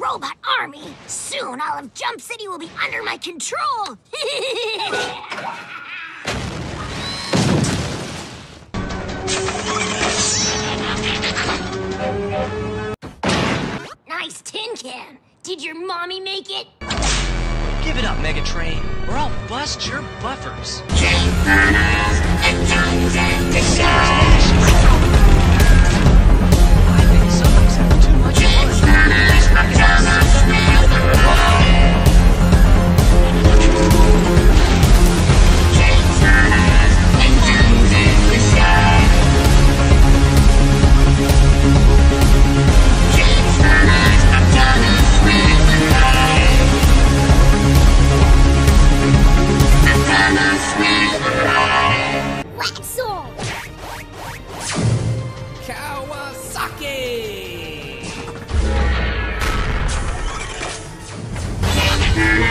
robot army. Soon all of Jump City will be under my control. Nice tin can. Did your mommy make it? Give it up, Megatrain, or I'll bust your buffers. Transformers, atoms and I think somebody's having too much fun. Transformers.